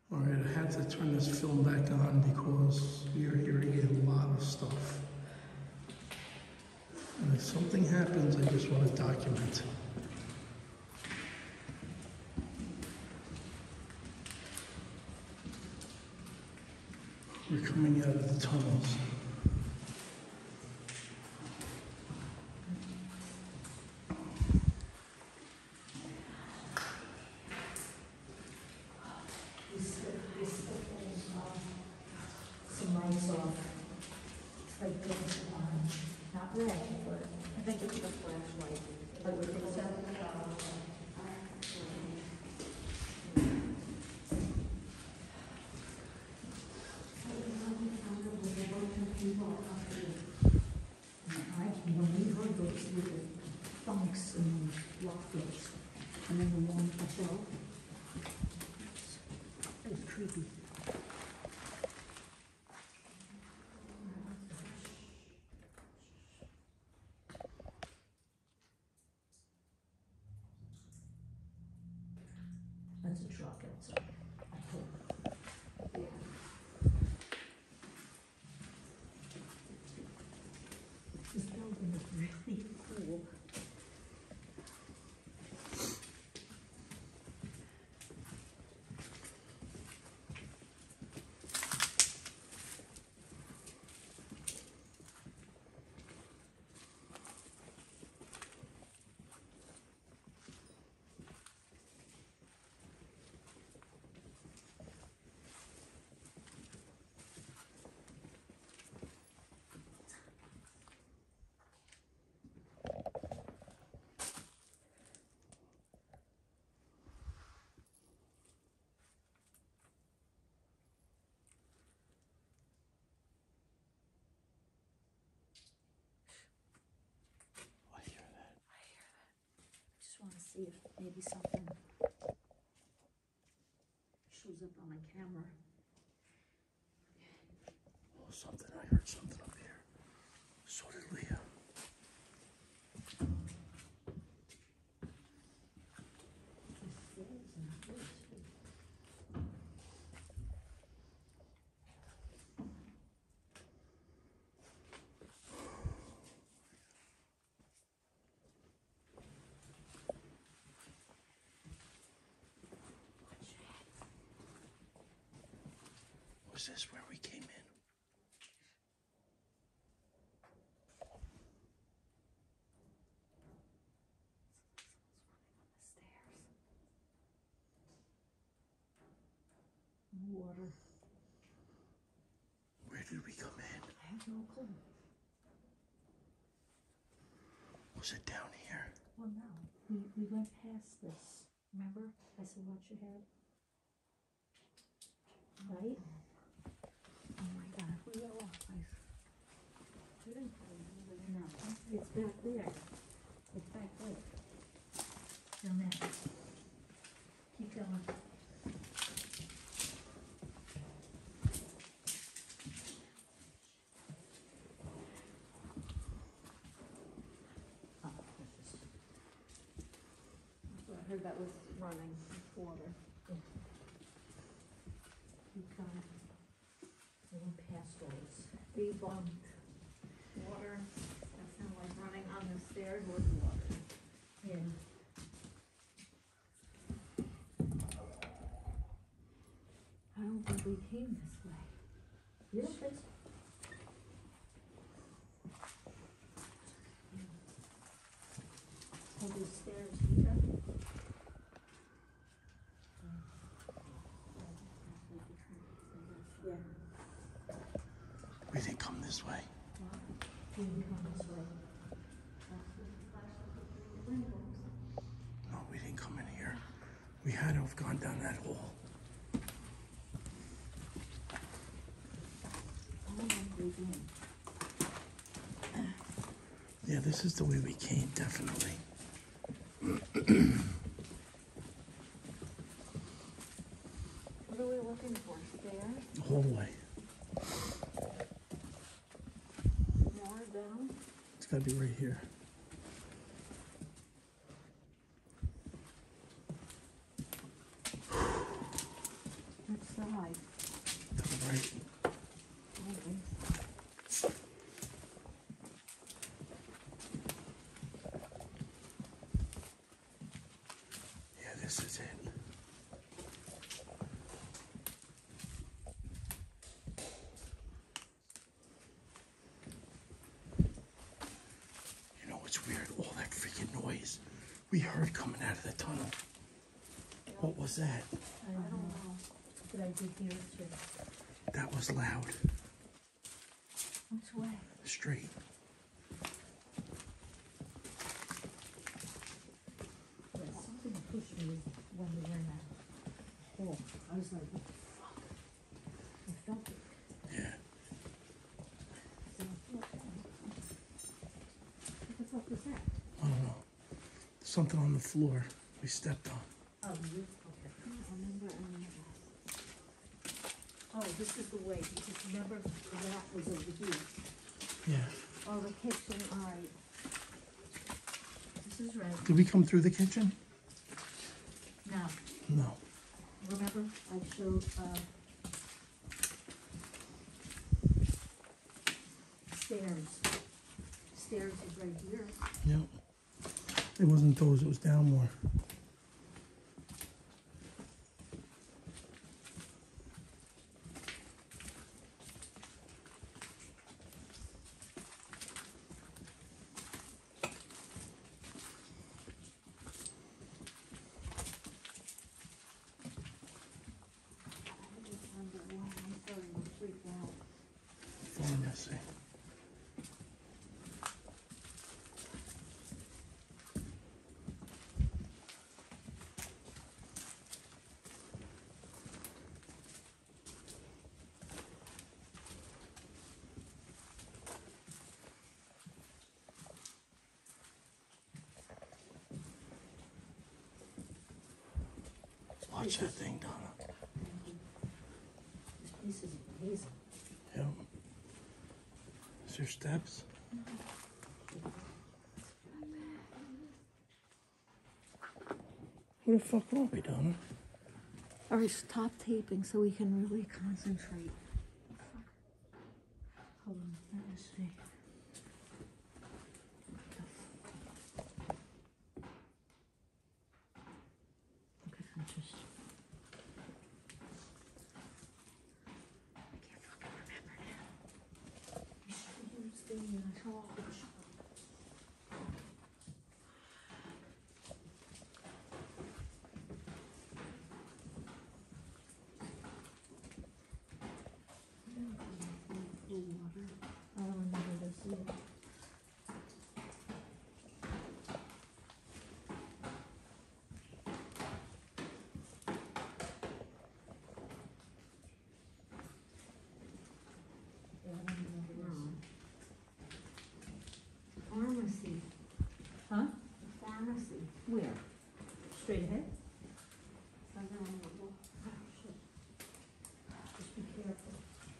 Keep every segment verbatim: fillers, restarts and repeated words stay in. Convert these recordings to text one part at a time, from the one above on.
Alright, I had to turn this film back on because we are hearing a lot of stuff. And if something happens, I just want to document. We're coming out of the tunnels. Some lights off. It's like this, um, not red, but I think it's a flashlight. But we fix that. When we heard those little thunks and lockers, and then the one above, it was creepy. That's a truck outside, I hope. Yeah. This building is really cool. I hear that. I hear that. I just want to see if maybe something shows up on my camera. Oh, something. I heard something up here. So did Leah. Was this where we came in? Water. Where did we come in? I have no clue. Was it down here? Well, no. We, we went past this. Remember? I said, watch your head. Right? Oh my God. We got lost. We didn't find it. No. It's back there. It's back there. Down there. Keep going. I heard that was running water. Yeah. Keep going. We went past those. Debunked. Water, that sounded like running on the stairs was water. Yeah. I don't think we came this way. You don't think so? Oh, the stairs here. Yeah. We didn't come this way. We didn't come this way. No, we didn't come in here. We had to have gone down that hall. I don't think we did. Yeah, this is the way we came, definitely. What are we looking for? Stairs? The hallway. More down? It's gotta be right here. That's, uh, right? Yeah, this is it. You know what's weird? All that freaking noise we heard coming out of the tunnel. What was that? I don't know. But I did hear it too. That was loud. Which way? Straight. Yeah, something pushed me when we were in that hole. I was like, what the fuck? I felt it. Yeah. So, okay. What the fuck was that? I don't know. Something on the floor we stepped on. Oh, you? Okay. I don't remember any of that. Oh, this is the way, because remember, that was over here. Yeah. Oh, the kitchen, all right. This is right. Did we come through the kitchen? Now, No. remember, I showed, uh, stairs. Stairs is right here. Yep. It wasn't those, it was down more. I just wonder why I'm starting to freak out. Pharmacy. Watch that thing, Donna. This place is amazing. Yep. Is there steps? Where the fuck are we, Donna? All right, stop taping so we can really concentrate. Hold on, let me see. Okay, I'm just. I can't fucking remember now. We should use the uh, television. I don't remember this either. Yeah, I don't remember this. Pharmacy, Huh? the pharmacy. Where? Straight ahead? I don't know. Oh, shit. Just be careful.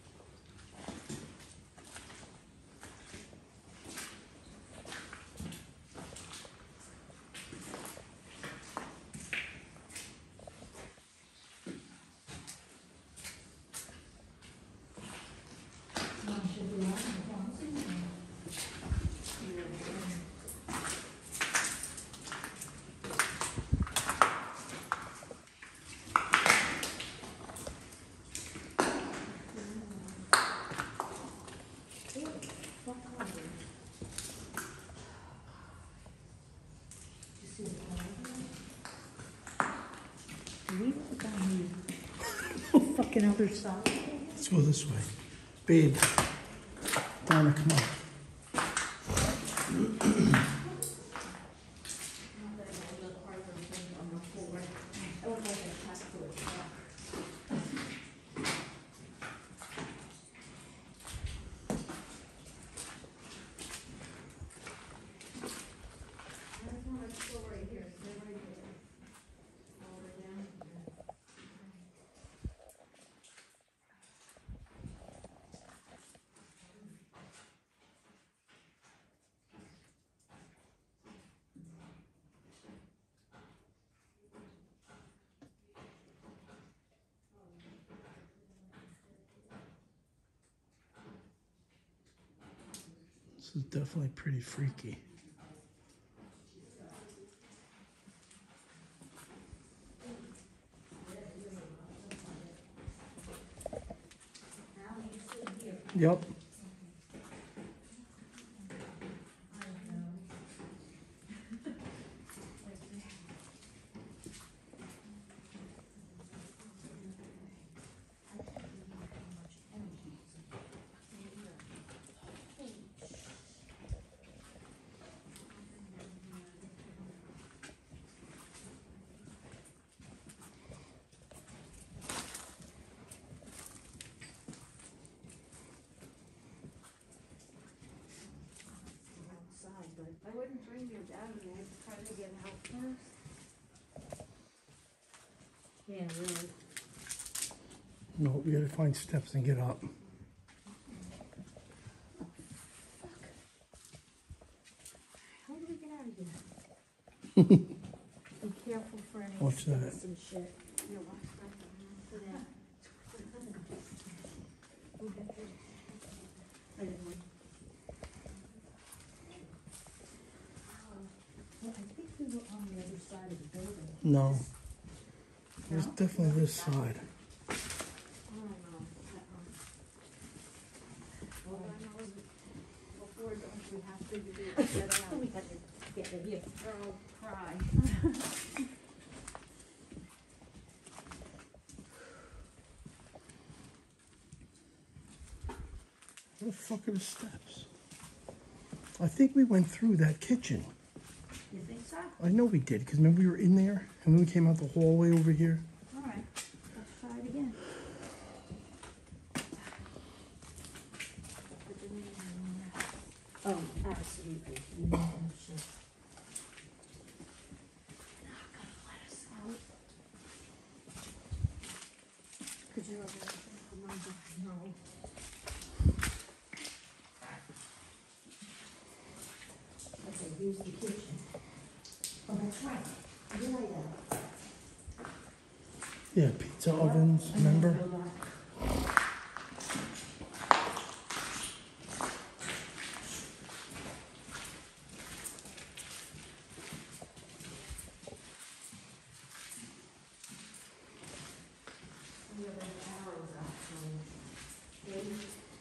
Mom should be out in the pharmacy. Fuck are they? You see the color? Do we put down the fucking other side? Let's go this way. Babe. Donna, come on. There's one that's still right here, so they're right there. All the way down here. This is definitely pretty freaky. Yep. Outside, but I wouldn't bring your dad in there, try to get out first. Yeah, really. No, we gotta find steps and get up. How do we get out of here? Be careful for any Watch that. sticks and shit. Yeah, watch that. For that. We'll get there. I didn't want- Well, I think we were on the other side of the building. No, it was No? definitely this side. I don't know. All I know is before don't we have to do it, get out, We had to get in here. or I'll cry. Where the fuck are the steps? I think we went through that kitchen. You think so? I know we did, because remember we were in there, and then we came out the hallway over here? All right, let's try it again. But then you have Oh, absolutely. You know, I'm sure. Not gonna let us out. Could you open it? No. Okay, here's the kitchen. Oh, that's right. You're right, uh, Yeah, pizza ovens, remember? the other arrows out, so. Ready?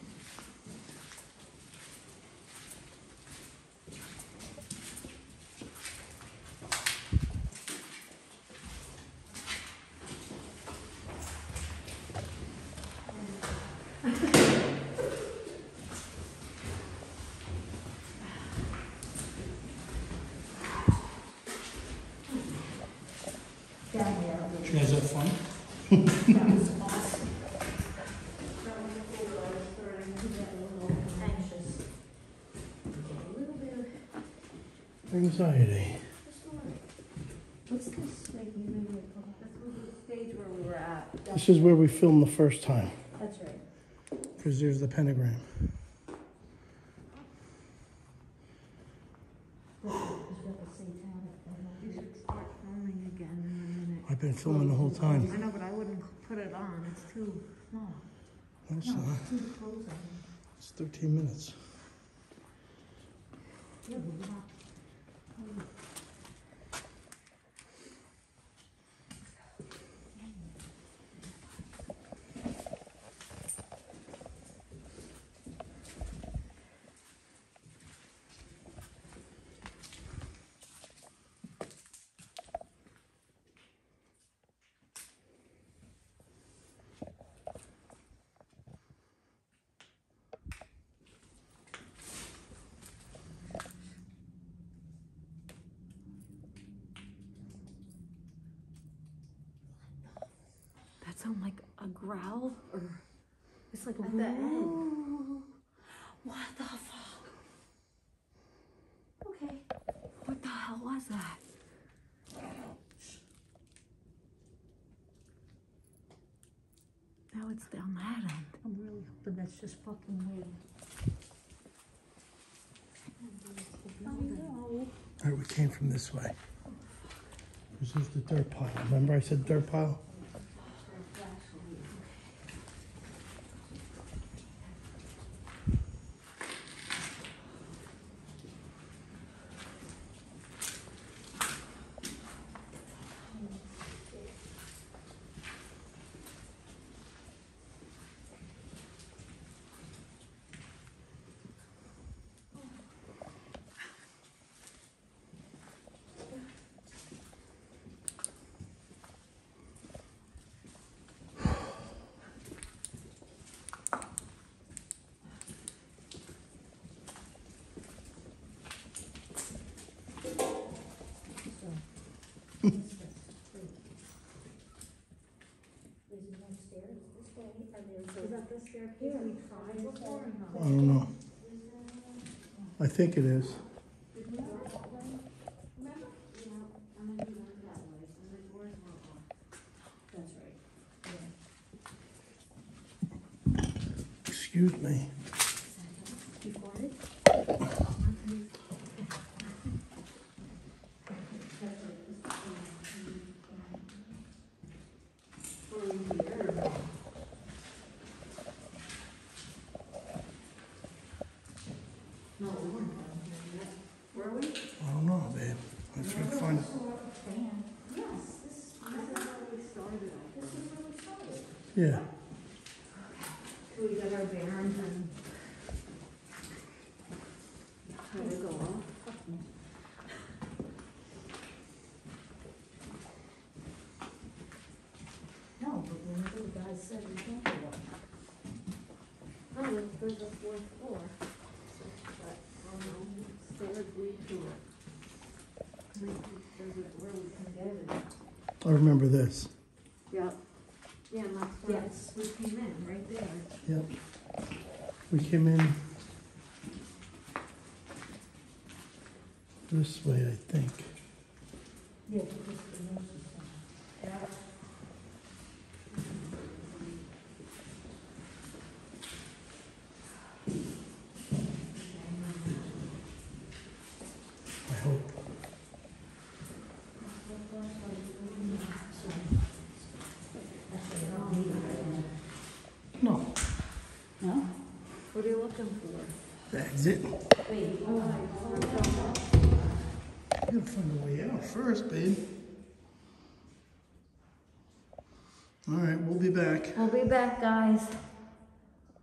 Down there. Did you guys have fun? That was awesome. That was a cool, I was starting to get a little anxious. A little bit of, Anxiety. what's this? Wait, you remember what it's This was the stage where we were at. called? This is where we filmed the first time, That's right. because there's the pentagram. This is what the satanic You thing should start filming again in a minute. I've been filming the whole time. I know, but I wouldn't put it on, it's too small. No, it's No, not. it's too close on it. It's thirteen minutes. Yeah, but we're not. That sound like a growl, or? It's like a At the end. room. What the fuck? Okay. What the hell was that? Now it's down that end. I'm really hoping that's just fucking weird. I know. All right, we came from this way. This is the dirt pile. Remember I said dirt pile? stairs this way, and there's, is that the staircase we tried before or I not? don't know. I think it is. Did we go that way? Remember? Yeah, and then we went that way, and the doors were off. That's right. Yeah. Excuse me. You got it? No, we weren't down here yet. Were we? I don't know, babe. Let's try to find. Fan. Yes, this, this is where we started. This is where we started. Yeah. Till we got our bearings and how to go off. No, but remember the guy said we can't go up. Oh, there's, there's a fourth floor. So, but, oh no, stairs lead to it. Lead to- There's a door we can get in. I remember this. Yep. Yeah, and that's where Yes. we came in, right there. Yep. We came in this way, I think. Yeah, because the nurse is saying. Yeah. I hope. No. No? What are you looking for? The exit. Wait, You gotta find a way out first, babe. All right, we'll be back. we'll be back, guys.